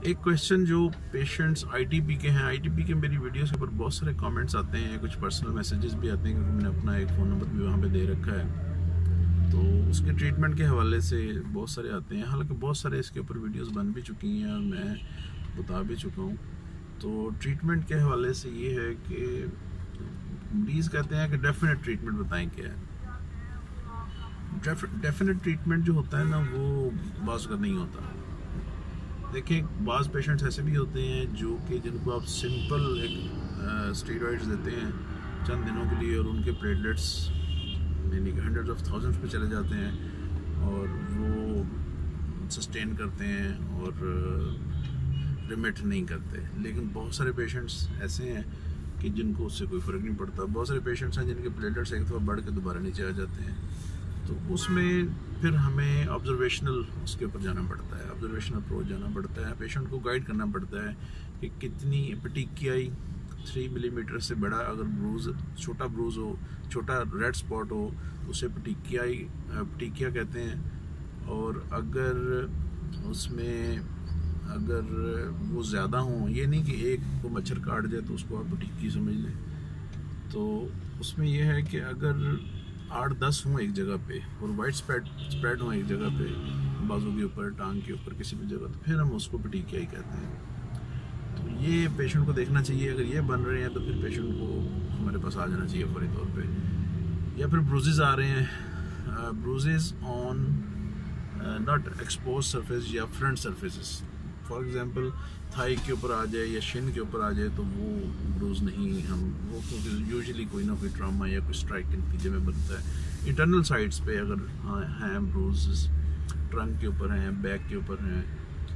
एक क्वेश्चन जो patients ITP के हैं, आईटीपी के मेरी वीडियोस के ऊपर बहुत सारे कमेंट्स आते हैं, कुछ पर्सनल मैसेजेस भी आते हैं क्योंकि मैंने अपना एक फ़ोन नंबर भी वहाँ पे दे रखा है। तो उसके ट्रीटमेंट के हवाले से बहुत सारे आते हैं। हालांकि बहुत सारे इसके ऊपर वीडियोस बन भी चुकी हैं और मैं बता भी चुका हूँ। तो ट्रीटमेंट के हवाले से ये है कि मरीज़ कहते हैं कि डेफिनेट ट्रीटमेंट बताएं क्या है। डेफिनेट ट्रीटमेंट जो होता है ना, वो बाज़ का नहीं होता। देखिए, बाज़ पेशेंट्स ऐसे भी होते हैं जो कि जिनको आप सिंपल एक स्टेरॉइड्स देते हैं चंद दिनों के लिए और उनके प्लेटलेट्स यानी कि हंड्रेड्स ऑफ थाउजेंड्स पे चले जाते हैं और वो सस्टेन करते हैं और रिमिट नहीं करते। लेकिन बहुत सारे पेशेंट्स ऐसे हैं कि जिनको उससे कोई फ़र्क नहीं पड़ता। बहुत सारे पेशेंट्स हैं जिनके प्लेटलेट्स एक दफ़ा बढ़ के दोबारा नीचे आ जाते हैं। तो उसमें फिर हमें ऑब्जर्वेशनल उसके ऊपर जाना पड़ता है, ऑब्जर्वेशनल अप्रोच जाना पड़ता है। पेशेंट को गाइड करना पड़ता है कि कितनी पेटिकियाई 3 मिलीमीटर से बड़ा अगर ब्रूज, छोटा ब्रूज हो, छोटा रेड स्पॉट हो, उसे पेटिकिया कहते हैं। और अगर उसमें अगर वो ज़्यादा हो, ये नहीं कि एक को मच्छर काट जाए तो उसको आप पेटिकी समझ लें। तो उसमें यह है कि अगर 8-10 हों एक जगह पे और वाइड स्प्रेड हों एक जगह पे, बाजू के ऊपर, टांग के ऊपर, किसी भी जगह, तो फिर हम उसको पेटिकिया ही कहते हैं। तो ये पेशेंट को देखना चाहिए। अगर ये बन रहे हैं तो फिर पेशेंट को हमारे पास आ जाना चाहिए फौरी तौर पे। या फिर ब्रूजेस आ रहे हैं, bruises on not expose surface या front surfaces, for example thigh के ऊपर आ जाए या शिन के ऊपर आ जाए तो वो ब्रूज नहीं हम वो, क्योंकि यूजुअली कोई ना कोई ट्रामा या कोई स्ट्राइक के नतीजे में बनता है। इंटरनल साइड्स पे अगर हैं ब्रूजेस, ट्रंक के ऊपर हैं, बैक के ऊपर हैं,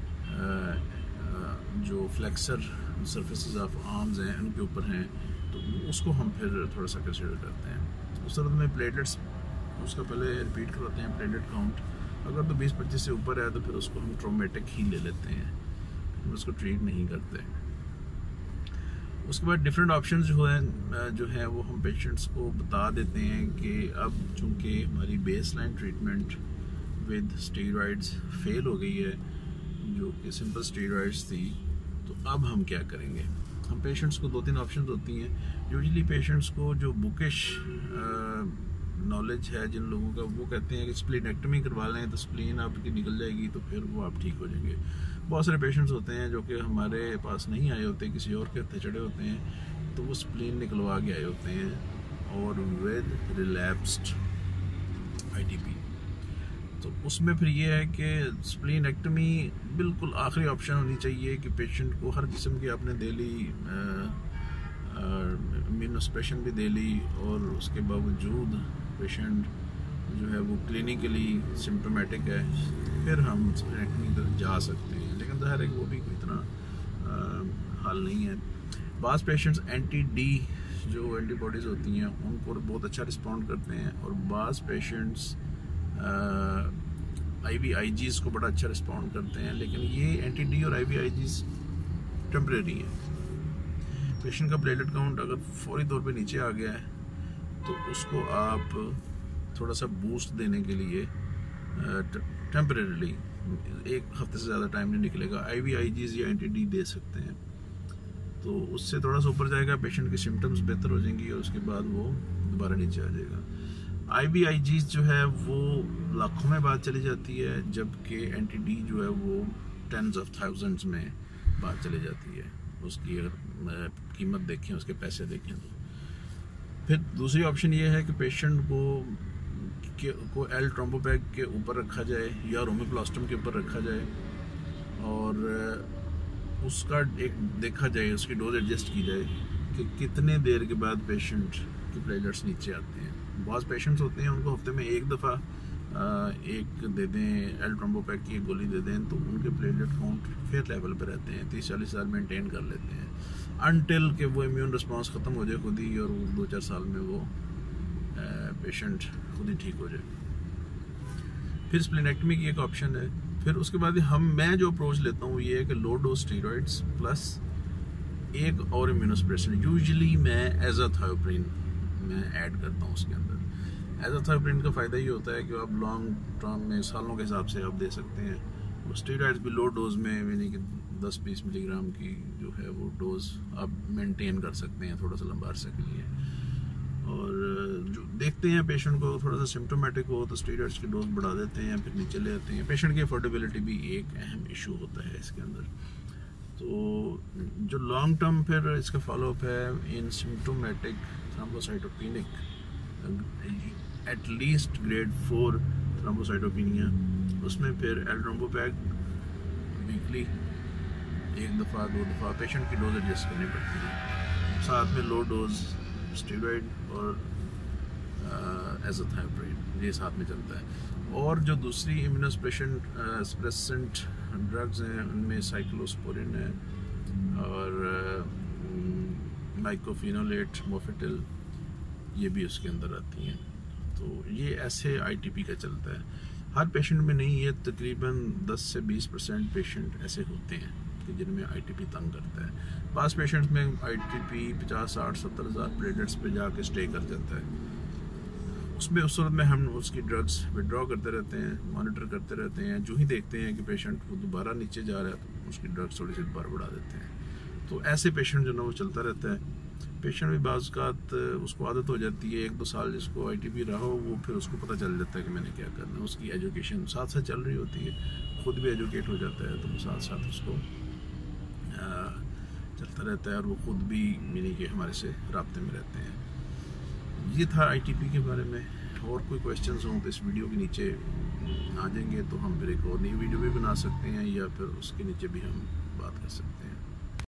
जो फ्लेक्सर सरफेसेस ऑफ आर्म्स हैं उनके ऊपर हैं, तो उसको हम फिर थोड़ा सा कंसिडर करते हैं। उस तरह में प्लेटलेट्स उसका पहले रिपीट करवाते हैं, प्लेटलेट काउंट अगर तो 20-25 से ऊपर है तो फिर उसको हम ट्रोमेटिक ही ले लेते हैं, उसको ट्रीट नहीं करते। उसके बाद डिफरेंट ऑप्शंस जो हैं वो हम पेशेंट्स को बता देते हैं कि अब चूँकि हमारी baseline treatment with steroids fail हो गई है, जो कि सिंपल स्टेरॉइड्स थी, तो अब हम क्या करेंगे। हम पेशेंट्स को 2-3 ऑप्शंस होती हैं। यूजुअली पेशेंट्स को जो बुकिश नॉलेज है जिन लोगों का, वो कहते हैं कि स्प्लीनेक्टमी करवा लें तो स्प्लीन आपकी निकल जाएगी तो फिर वो आप ठीक हो जाएंगे। बहुत सारे पेशेंट्स होते हैं जो कि हमारे पास नहीं आए होते, किसी और के हत्थे चढ़े होते हैं, तो वो स्प्लीन निकलवा के आए होते हैं और विद रिलैप्स्ड आईटीपी। तो उसमें फिर ये है कि स्प्लीनेक्टमी बिल्कुल आखिरी ऑप्शन होनी चाहिए कि पेशेंट को हर किस्म की आपने दे ली, इम्यूनोसप्रेशन भी दे ली और उसके बावजूद पेशेंट जो है वो क्लिनिकली सिम्टोमेटिक है, फिर हम स्प्लीनेक्टमी तरफ जा सकते हैं। लेकिन ज़ाहिर है कि वो भी कोई इतना हल नहीं है। बाज़ पेशेंट्स एंटी डी जो एंटीबॉडीज़ होती हैं उनको बहुत अच्छा रिस्पॉन्ड करते हैं और बाज़ पेशेंट्स IVIGs को बड़ा अच्छा रिस्पॉन्ड करते हैं। लेकिन ये एंटी डी और IVIGs टेम्परेरी हैं। पेशेंट का प्लेटलेट काउंट अगर फौरी तौर पे नीचे आ गया है तो उसको आप थोड़ा सा बूस्ट देने के लिए टेम्परेरीली 1 हफ्ते से ज़्यादा टाइम नहीं निकलेगा, IVIGs या एंटी डी दे सकते हैं। तो उससे थोड़ा सा ऊपर जाएगा, पेशेंट की सिम्टम्स बेहतर हो जाएंगी और उसके बाद वो दोबारा नीचे आ जाएगा। IVIGs जो है वो लाखों में बात चली जाती है, जबकि एंटी डी जो है वो टेंस ऑफ थाउजेंड्स में बात चली जाती है। उसकी अगर कीमत देखें, उसके पैसे देखें तो फिर दूसरी ऑप्शन ये है कि पेशेंट को एल ट्रोम्बोपैग के ऊपर रखा जाए या रोमिप्लास्टम के ऊपर रखा जाए और उसका एक देखा जाए, उसकी डोज एडजस्ट की जाए कि कितने देर के बाद पेशेंट के प्लेटलेट्स नीचे आते हैं। बहुत पेशेंट्स होते हैं उनको हफ्ते में एक दफ़ा एक दे दें, एल ट्रोम्बोपैग की एक गोली दे दें तो उनके प्लेटलेट काउंट फिर लेवल पे रहते हैं, 30-40 साल मेंटेन कर लेते हैं, अनटिल कि वो इम्यून रिस्पांस ख़त्म हो जाए खुद ही और 2-4 साल में वो पेशेंट खुद ही ठीक हो जाए। फिर स्प्लीनेक्टमी की एक ऑप्शन है। फिर उसके बाद मैं जो अप्रोच लेता हूँ ये है कि लो डोज स्टेरॉइड्स प्लस एक और इम्यूनोसप्रेशन। यूजुअली मैं एज़ाथायोप्रिन मैं ऐड करता हूँ उसके अंदर। एज़ाथायोप्रिन का फ़ायदा ये होता है कि आप लॉन्ग टर्म में सालों के हिसाब से आप दे सकते हैं। स्टेरॉइड्स भी लो डोज में, यानी कि 10-20 मिलीग्राम की जो है वो डोज आप मेंटेन कर सकते हैं थोड़ा सा लंबा अरसे के लिए। और जो देखते हैं पेशेंट को थोड़ा सा सिम्टोमेटिक हो तो स्टेरॉइड्स की डोज बढ़ा देते हैं, फिर नीचे ले आते हैं। पेशेंट की अफोर्डेबिलिटी भी एक अहम इशू होता है इसके अंदर। तो जो लॉन्ग टर्म फिर इसका फॉलोअप है in symptomatic thrombocytopenic at least grade 4 thrombocytopenia, उसमें फिर एल्ट्रोम्बोपैग वीकली 1 दफ़ा 2 दफ़ा पेशेंट की डोज एडजस्ट करनी पड़ती है, साथ में लो डोज स्टेरॉइड और एज़ोथायोप्रिन ये साथ में चलता है। और जो दूसरी इम्यूनोसप्रेसेंट ड्रग्स हैं उनमें साइक्लोस्पोरिन है और माइकोफिनोलेट, मोफेटिल, ये भी उसके अंदर आती हैं। तो ये ऐसे आईटीपी का चलता है। हर पेशेंट में नहीं, ये तकरीबन 10 से 20% पेशेंट ऐसे होते हैं कि जिनमें आईटीपी तंग करता है। पास पेशेंट्स में आईटीपी 50, 60, 70 हज़ार प्लेटलेट्स पे जाके स्टे कर जाता है। उसमें उस सूरत में हम उसकी ड्रग्स विड्रॉ करते रहते हैं, मॉनिटर करते रहते हैं। जो ही देखते हैं कि पेशेंट वो दोबारा नीचे जा रहा है तो उसकी ड्रग्स थोड़ी सी दोबारा बढ़ा देते हैं। तो ऐसे पेशेंट जो ना वो चलता रहता है। पेशेंट भी बाज़ उसको आदत हो जाती है, 1-2 साल जिसको आईटीपी रहा हो वो फिर उसको पता चल जाता है कि मैंने क्या करना है। उसकी एजुकेशन साथ साथ चल रही होती है, खुद भी एजुकेट हो जाता है तो वो साथ साथ उसको चलता रहता है और वो खुद भी मीनिंग के हमारे से राब्ते में रहते हैं। ये था आईटीपी के बारे में। और कोई क्वेश्चंस हों तो इस वीडियो के नीचे आ जाएंगे तो हम फिर एक और नई वीडियो भी बना सकते हैं या फिर उसके नीचे भी हम बात कर सकते हैं।